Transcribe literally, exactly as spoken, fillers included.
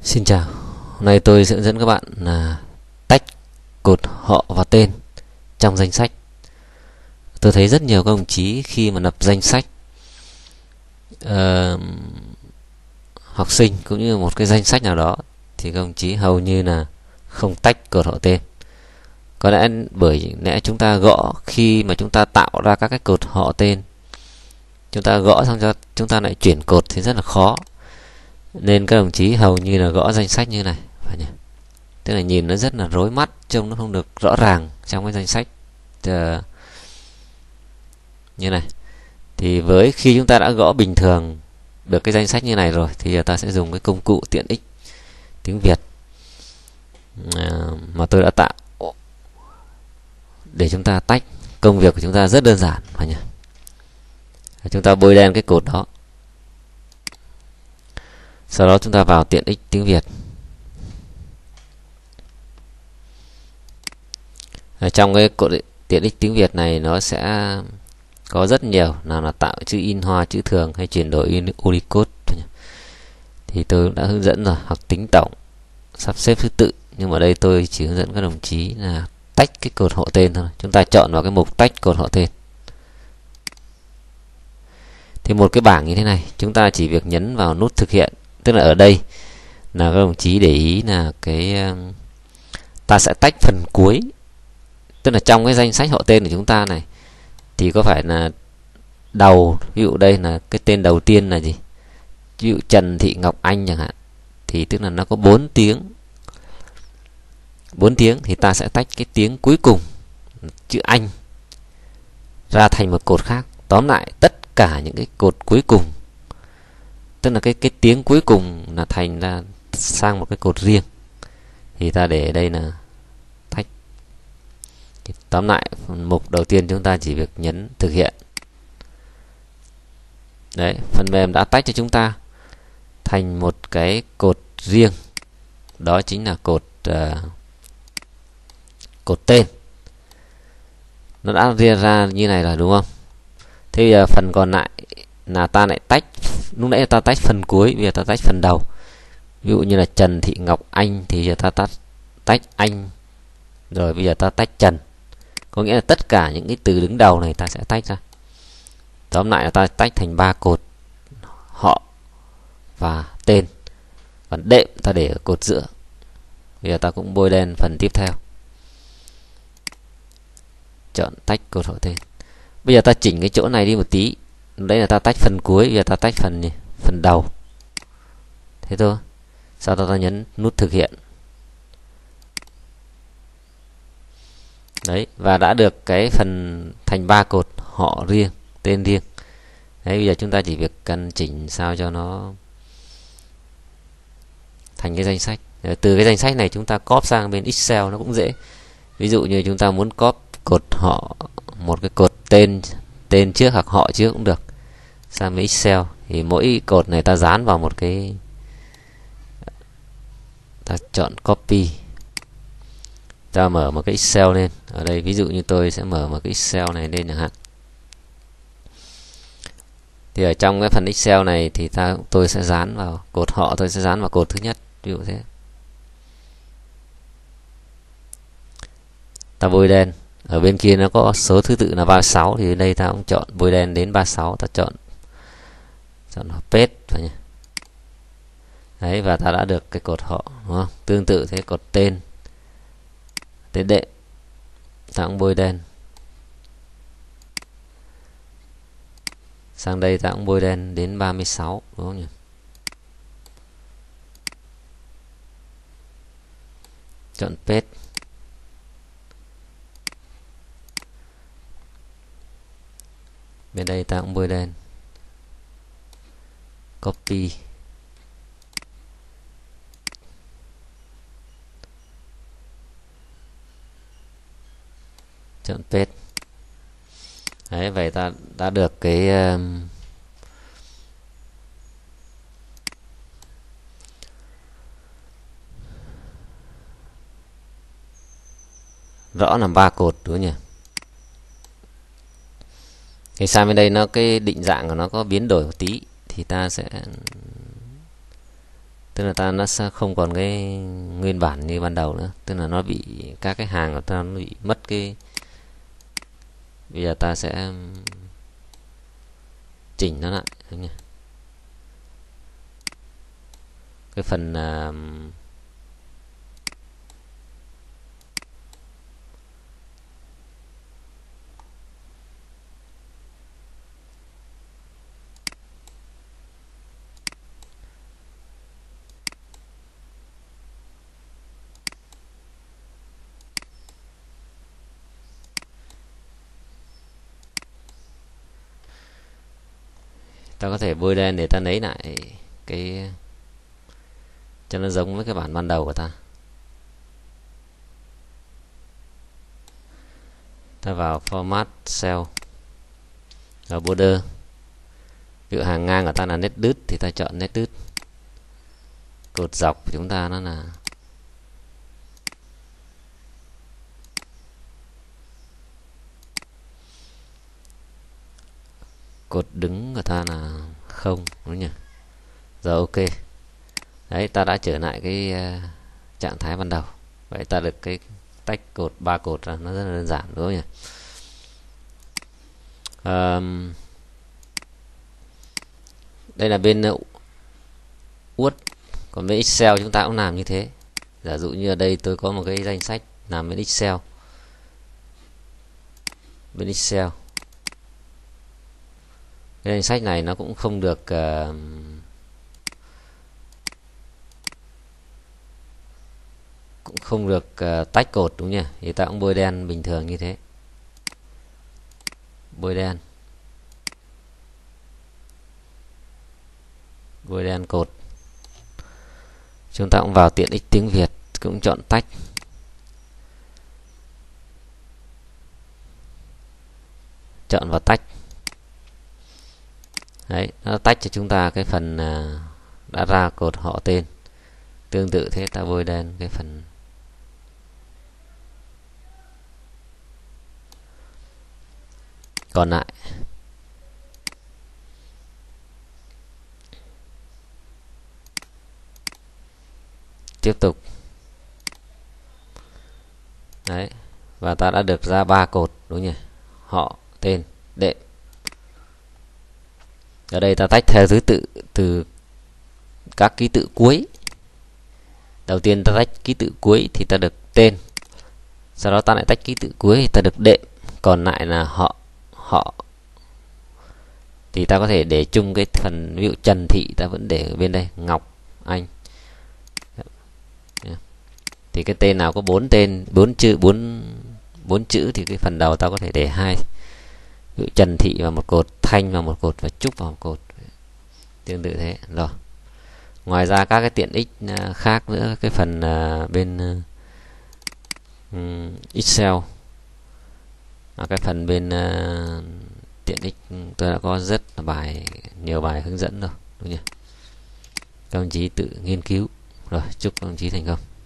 Xin chào, hôm nay tôi sẽ hướng dẫn các bạn là tách cột họ và tên trong danh sách. Tôi thấy rất nhiều các đồng chí khi mà lập danh sách uh, học sinh cũng như một cái danh sách nào đó thì các đồng chí hầu như là không tách cột họ tên. Có lẽ bởi lẽ chúng ta gõ khi mà chúng ta tạo ra các cái cột họ tên, chúng ta gõ xong cho chúng ta lại chuyển cột thì rất là khó, nên các đồng chí hầu như là gõ danh sách như này, phải nhỉ? Tức là nhìn nó rất là rối mắt, trông nó không được rõ ràng trong cái danh sách uh, như này. Thì với khi chúng ta đã gõ bình thường được cái danh sách như này rồi thì ta sẽ dùng cái công cụ tiện ích tiếng Việt uh, mà tôi đã tạo để chúng ta tách. Công việc của chúng ta rất đơn giản, phải nhỉ? Chúng ta bôi đen cái cột đó, sau đó chúng ta vào tiện ích tiếng Việt. Ở trong cái cột tiện ích tiếng Việt này nó sẽ có rất nhiều, nào là tạo chữ in hoa, chữ thường hay chuyển đổi Unicode. Thì tôi cũng đã hướng dẫn rồi, hoặc tính tổng, sắp xếp thứ tự. Nhưng mà đây tôi chỉ hướng dẫn các đồng chí là tách cái cột họ tên thôi. Chúng ta chọn vào cái mục tách cột họ tên. Thì một cái bảng như thế này, chúng ta chỉ việc nhấn vào nút thực hiện. Tức là ở đây là các đồng chí để ý là cái ta sẽ tách phần cuối. Tức là trong cái danh sách họ tên của chúng ta này thì có phải là đầu, ví dụ đây là cái tên đầu tiên là gì, ví dụ Trần Thị Ngọc Anh chẳng hạn, thì tức là nó có bốn tiếng bốn tiếng thì ta sẽ tách cái tiếng cuối cùng chữ Anh ra thành một cột khác. Tóm lại tất cả những cái cột cuối cùng, tức là cái cái tiếng cuối cùng là thành ra sang một cái cột riêng, thì ta để ở đây là tách. Thì tóm lại mục đầu tiên chúng ta chỉ việc nhấn thực hiện. Đấy, phần mềm đã tách cho chúng ta thành một cái cột riêng, đó chính là cột uh, cột tên. Nó đã ria ra như này rồi đúng không? Thế bây giờ phần còn lại là ta lại tách. Lúc nãy ta tách phần cuối, bây giờ ta tách phần đầu. Ví dụ như là Trần Thị Ngọc Anh thì giờ ta tách tách Anh, rồi bây giờ ta tách Trần. Có nghĩa là tất cả những cái từ đứng đầu này ta sẽ tách ra. Tóm lại là ta tách thành ba cột, họ và tên. Còn đệm ta để ở cột giữa. Bây giờ ta cũng bôi đen phần tiếp theo, chọn tách cột họ tên. Bây giờ ta chỉnh cái chỗ này đi một tí. Đây là ta tách phần cuối, bây giờ ta tách phần gì? Phần đầu. Thế thôi. Sau đó ta nhấn nút thực hiện. Đấy, và đã được cái phần thành ba cột, họ riêng, tên riêng. Đấy, bây giờ chúng ta chỉ việc căn chỉnh sao cho nó thành cái danh sách. Từ cái danh sách này chúng ta copy sang bên Excel nó cũng dễ. Ví dụ như chúng ta muốn copy cột họ, một cái cột tên tên trước hoặc họ trước cũng được, sang với Excel thì mỗi cột này ta dán vào một cái, ta chọn copy, ta mở một cái Excel lên. Ở đây ví dụ như tôi sẽ mở một cái Excel này lên chẳng hạn. Thì ở trong cái phần Excel này thì ta tôi sẽ dán vào cột họ, tôi sẽ dán vào cột thứ nhất, ví dụ thế. Ta bôi đen. Ở bên kia nó có số thứ tự là ba mươi sáu, thì đây ta cũng chọn bôi đen đến ba mươi sáu, ta chọn chọn paste phải nhỉ. Đấy, và ta đã được cái cột họ, đúng không? Tương tự thế cột tên, tên đệm ta cũng bôi đen. Sang đây ta cũng bôi đen đến ba mươi sáu, đúng không nhỉ? Chọn paste. Bên đây ta cũng bôi đen. Copy. Chọn paste. Đấy, vậy ta đã được cái um, rõ là ba cột, đúng không nhỉ? Thì sang bên đây nó cái định dạng của nó có biến đổi một tí, thì ta sẽ tức là ta nó sẽ không còn cái nguyên bản như ban đầu nữa, tức là nó bị các cái hàng của ta nó bị mất cái. Bây giờ ta sẽ chỉnh nó lại nhé. Cái phần uh, ta có thể bôi đen để ta lấy lại cái cho nó giống với cái bản ban đầu của ta. Ta vào format cell và border, ví dụ hàng ngang của ta là nét đứt thì ta chọn nét đứt, cột dọc của chúng ta nó là cột đứng của ta là không, đúng nhỉ? Rồi ok. Đấy, ta đã trở lại cái uh, trạng thái ban đầu. Vậy ta được cái tách cột ba cột ra, nó rất là đơn giản, đúng không nhỉ? Um, đây là bên uh, Word, còn bên Excel chúng ta cũng làm như thế. Giả dụ như ở đây tôi có một cái danh sách làm bên Excel, bên Excel cái danh sách này nó cũng không được uh, cũng không được uh, tách cột, đúng nhỉ? Thì ta cũng bôi đen bình thường như thế, bôi đen bôi đen cột. Chúng ta cũng vào tiện ích tiếng Việt, cũng chọn tách, chọn vào tách. Đấy, nó tách cho chúng ta cái phần uh, đã ra cột họ tên. Tương tự thế, ta bôi đen cái phần còn lại. Tiếp tục. Đấy, và ta đã được ra ba cột, đúng nhỉ? Họ, tên, đệm. Ở đây ta tách theo thứ tự từ các ký tự cuối. Đầu tiên ta tách ký tự cuối thì ta được tên, sau đó ta lại tách ký tự cuối thì ta được đệm, còn lại là họ. Họ thì ta có thể để chung cái phần, ví dụ Trần Thị ta vẫn để ở bên đây, Ngọc Anh. Thì cái tên nào có bốn tên, bốn chữ, bốn bốn chữ thì cái phần đầu ta có thể để hai, ví dụ Trần Thị vào một cột, Thanh vào một cột và Trúc vào một cột, tương tự thế. Rồi, ngoài ra các cái tiện ích khác nữa, cái phần bên um, Excel, à, cái phần bên uh, tiện ích tôi đã có rất là bài nhiều bài hướng dẫn rồi, đúng nhỉ? Các ông chí tự nghiên cứu. Rồi, chúc các ông chí thành công.